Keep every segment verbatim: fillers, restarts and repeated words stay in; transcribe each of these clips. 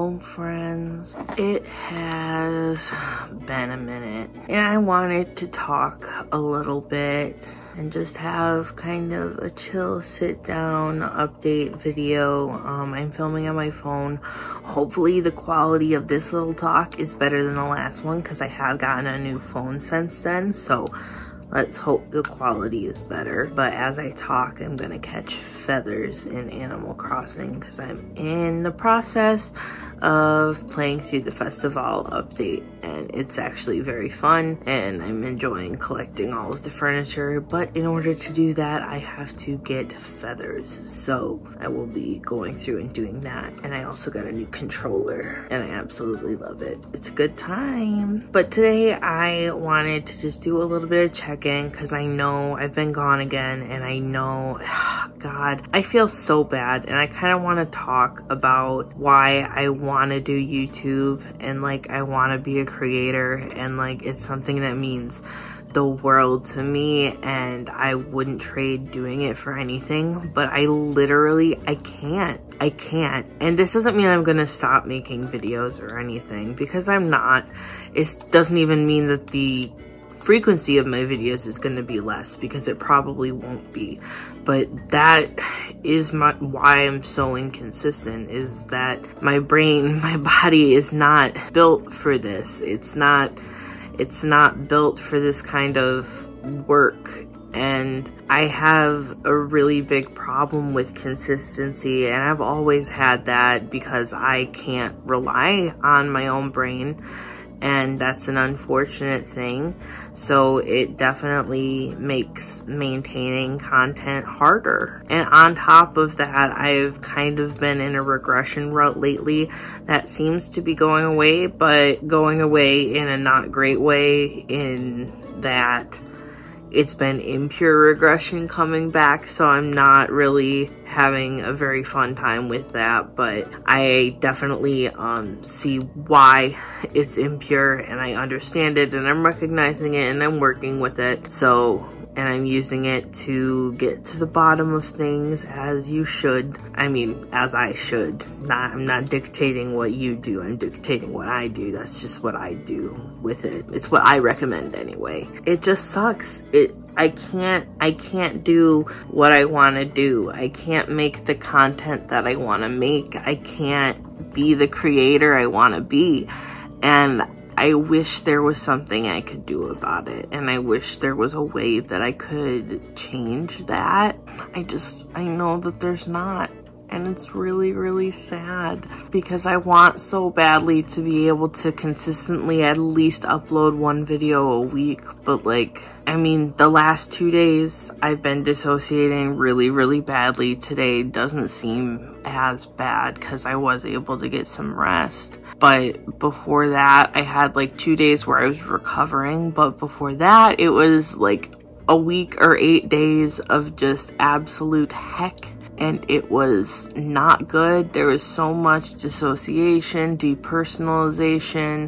Hello friends, it has been a minute and I wanted to talk a little bit and just have kind of a chill sit down update video. um, I'm filming on my phone. Hopefully the quality of this little talk is better than the last one because I have gotten a new phone since then, so let's hope the quality is better. But as I talk, I'm gonna catch feathers in Animal Crossing because I'm in the process of playing through the festival update, and it's actually very fun and I'm enjoying collecting all of the furniture. But in order to do that, I have to get feathers, so I will be going through and doing that. And I also got a new controller and I absolutely love it. It's a good time. But today I wanted to just do a little bit of check-in because I know I've been gone again, and I know, God, I feel so bad, and I kind of want to talk about why I want to do YouTube and like I want to be a creator, and like it's something that means the world to me and I wouldn't trade doing it for anything. But I literally, I can't. I can't. And this doesn't mean I'm gonna stop making videos or anything, because I'm not. It doesn't even mean that the frequency of my videos is going to be less, because it probably won't be. But that is my why I'm so inconsistent, is that my brain, my body is not built for this. It's not it's not built for this kind of work. And I have a really big problem with consistency, and I've always had that because I can't rely on my own brain, and that's an unfortunate thing. So it definitely makes maintaining content harder. And on top of that, I've kind of been in a regression route lately that seems to be going away, but going away in a not great way, in that it's been impure regression coming back, so I'm not really having a very fun time with that. But I definitely um, see why it's impure, and I understand it, and I'm recognizing it, and I'm working with it. So, and I'm using it to get to the bottom of things, as you should. I mean, as I should. Not, I'm not dictating what you do, I'm dictating what I do. That's just what I do with it. It's what I recommend anyway. It just sucks. It I can't, I can't do what I want to do. I can't make the content that I want to make. I can't be the creator I want to be. And I wish there was something I could do about it. And I wish there was a way that I could change that. I just, I know that there's not. And it's really, really sad, because I want so badly to be able to consistently at least upload one video a week. But like, I mean, the last two days I've been dissociating really, really badly. Today doesn't seem as bad because I was able to get some rest. But before that, I had like two days where I was recovering. But before that, it was like a week or eight days of just absolute heck. And it was not good. There was so much dissociation, depersonalization,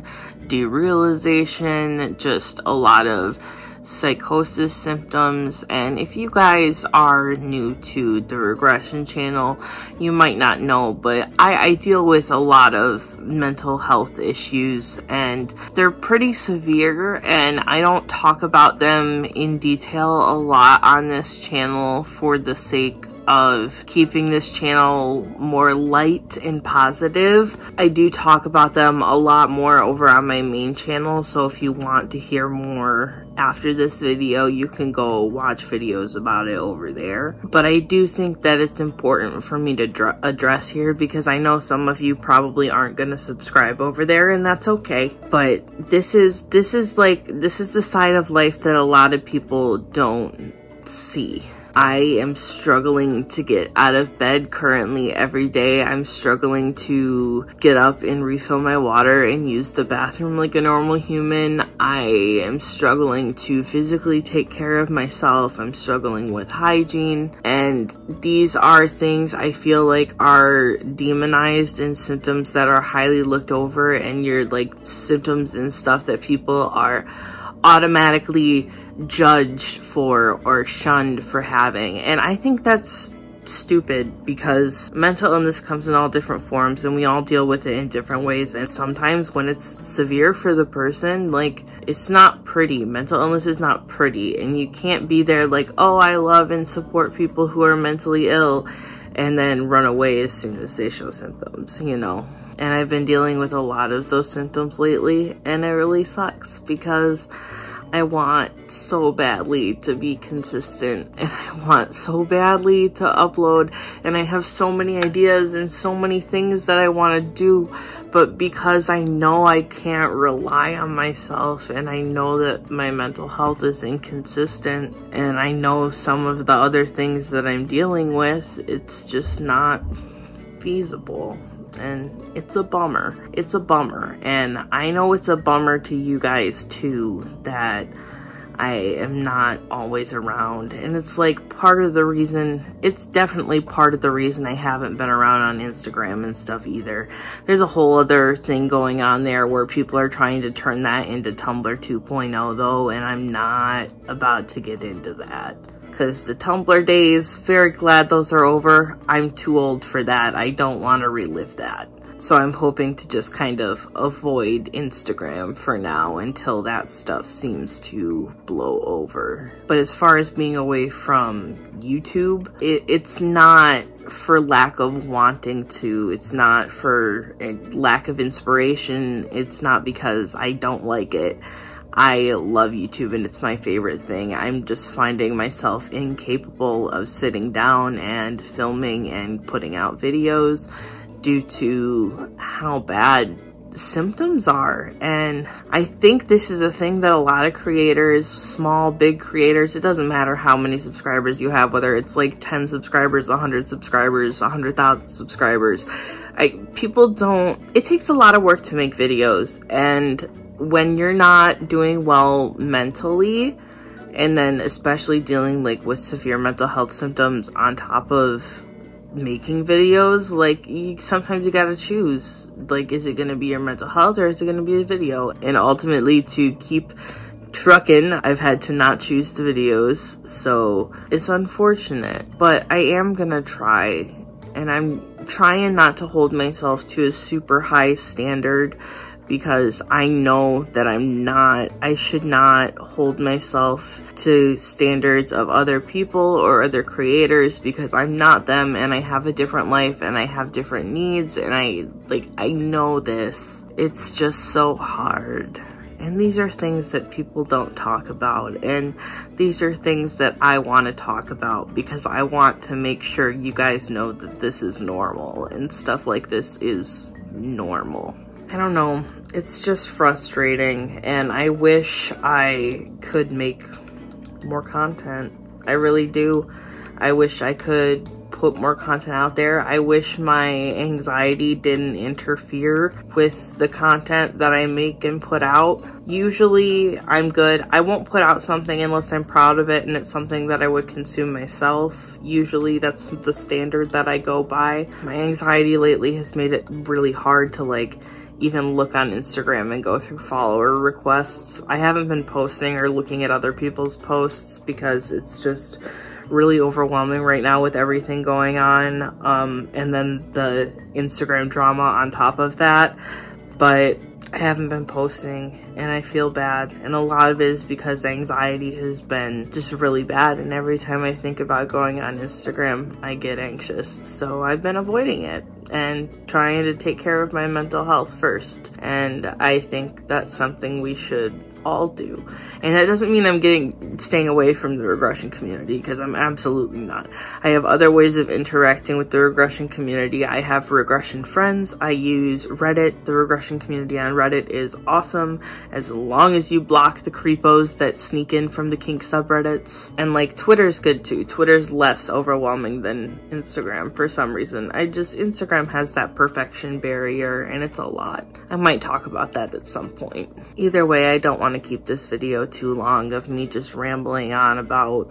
derealization, just a lot of psychosis symptoms. And if you guys are new to the regression channel, you might not know, but I, I deal with a lot of mental health issues, and they're pretty severe, and I don't talk about them in detail a lot on this channel for the sake of keeping this channel more light and positive. I do talk about them a lot more over on my main channel, so if you want to hear more after this video, you can go watch videos about it over there. But I do think that it's important for me to address here, because I know some of you probably aren't going to subscribe over there, and that's okay. But this is this is like this is the side of life that a lot of people don't see. I am struggling to get out of bed currently every day. I'm struggling to get up and refill my water and use the bathroom like a normal human. I am struggling to physically take care of myself. I'm struggling with hygiene. And these are things I feel like are demonized and symptoms that are highly looked over, and you're like symptoms and stuff that people are automatically judged for or shunned for having. And I think that's stupid because mental illness comes in all different forms and we all deal with it in different ways, and sometimes when it's severe for the person, like, it's not pretty. Mental illness is not pretty, and you can't be there like, oh, I love and support people who are mentally ill, and then run away as soon as they show symptoms, you know. And I've been dealing with a lot of those symptoms lately, and it really sucks because I want so badly to be consistent, and I want so badly to upload, and I have so many ideas and so many things that I want to do, but because I know I can't rely on myself, and I know that my mental health is inconsistent, and I know some of the other things that I'm dealing with, it's just not feasible. And it's a bummer. It's a bummer. And I know it's a bummer to you guys too, that I am not always around. And it's like part of the reason, it's definitely part of the reason I haven't been around on Instagram and stuff either. There's a whole other thing going on there where people are trying to turn that into Tumblr two point oh though, and I'm not about to get into that. Because the Tumblr days, very glad those are over. I'm too old for that. I don't want to relive that. So I'm hoping to just kind of avoid Instagram for now until that stuff seems to blow over. But as far as being away from YouTube, it, it's not for lack of wanting to. It's not for a lack of inspiration. It's not because I don't like it. I love YouTube and it's my favorite thing. I'm just finding myself incapable of sitting down and filming and putting out videos due to how bad symptoms are. And I think this is a thing that a lot of creators, small, big creators, it doesn't matter how many subscribers you have, whether it's like ten subscribers, one hundred subscribers, one hundred thousand subscribers. I, people don't, it takes a lot of work to make videos, and when you're not doing well mentally, and then especially dealing like with severe mental health symptoms on top of making videos, like you, sometimes you gotta choose, like, is it gonna be your mental health or is it gonna be a video? And ultimately, to keep trucking, I've had to not choose the videos, so it's unfortunate, but I am gonna try, and I'm trying not to hold myself to a super high standard, because I know that I'm not, I should not hold myself to standards of other people or other creators, because I'm not them and I have a different life and I have different needs, and I, like, I know this. It's just so hard. And these are things that people don't talk about, and these are things that I want to talk about because I want to make sure you guys know that this is normal and stuff like this is normal. I don't know, it's just frustrating, and I wish I could make more content. I really do. I wish I could put more content out there. I wish my anxiety didn't interfere with the content that I make and put out. Usually I'm good. I won't put out something unless I'm proud of it and it's something that I would consume myself. Usually that's the standard that I go by. My anxiety lately has made it really hard to, like, even look on Instagram and go through follower requests. I haven't been posting or looking at other people's posts because it's just really overwhelming right now with everything going on, um, and then the Instagram drama on top of that. But I haven't been posting and I feel bad, and a lot of it is because anxiety has been just really bad, and every time I think about going on Instagram I get anxious, so I've been avoiding it and trying to take care of my mental health first. And I think that's something we should all do. And that doesn't mean I'm getting staying away from the regression community, because I'm absolutely not. I have other ways of interacting with the regression community. I have regression friends. I use Reddit. The regression community on Reddit is awesome, as long as you block the creepos that sneak in from the kink subreddits. And like, Twitter's good too. Twitter's less overwhelming than Instagram for some reason. I just, Instagram has that perfection barrier and it's a lot. I might talk about that at some point. Either way, I don't want to keep this video too long of me just rambling on about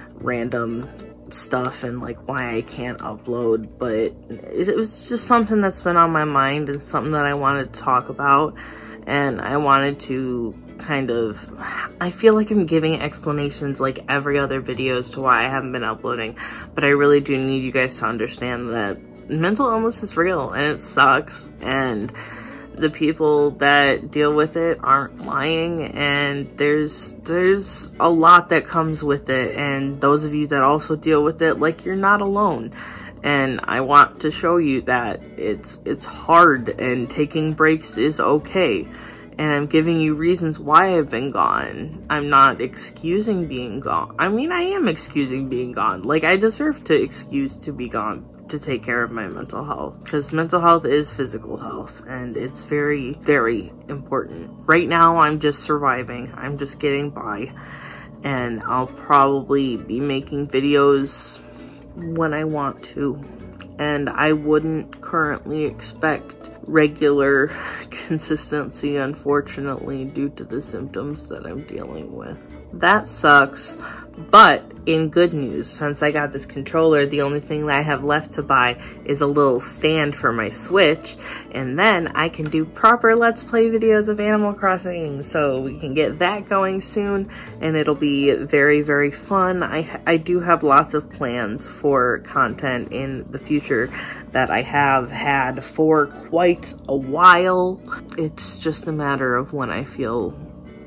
random stuff and like why I can't upload, but it was just something that's been on my mind and something that I wanted to talk about, and I wanted to kind of, I feel like I'm giving explanations like every other video as to why I haven't been uploading, but I really do need you guys to understand that mental illness is real and it sucks, and the people that deal with it aren't lying, and there's there's a lot that comes with it, and those of you that also deal with it, like, you're not alone. And I want to show you that it's it's hard and taking breaks is okay. And I'm giving you reasons why I've been gone. I'm not excusing being gone. I mean, I am excusing being gone. Like, I deserve to excuse to be gone to take care of my mental health, because mental health is physical health, and it's very, very important. Right now, I'm just surviving. I'm just getting by, and I'll probably be making videos when I want to, and I wouldn't currently expect regular consistency, unfortunately, due to the symptoms that I'm dealing with. That sucks, but in good news, since I got this controller, the only thing that I have left to buy is a little stand for my Switch, and then I can do proper Let's Play videos of Animal Crossing, so we can get that going soon, and it'll be very, very fun. I, I do have lots of plans for content in the future that I have had for quite a while. It's just a matter of when I feel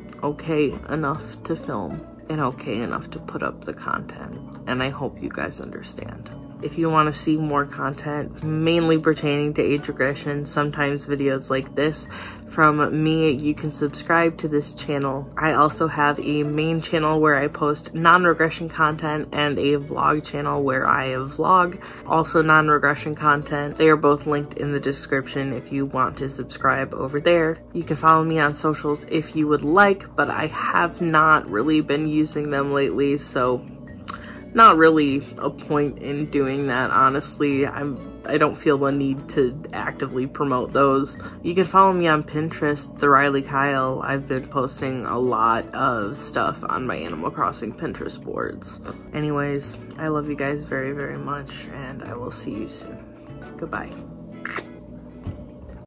okay enough to film and okay enough to put up the content, and I hope you guys understand. If you want to see more content mainly pertaining to age regression, sometimes videos like this from me, you can subscribe to this channel. I also have a main channel where I post non-regression content and a vlog channel where I vlog, also non-regression content. They are both linked in the description if you want to subscribe over there. You can follow me on socials if you would like, but I have not really been using them lately, so not really a point in doing that, honestly. I'm I don't feel the need to actively promote those. You can follow me on Pinterest, The Riley Kyle. I've been posting a lot of stuff on my Animal Crossing Pinterest boards. Anyways, I love you guys very, very much, and I will see you soon. Goodbye.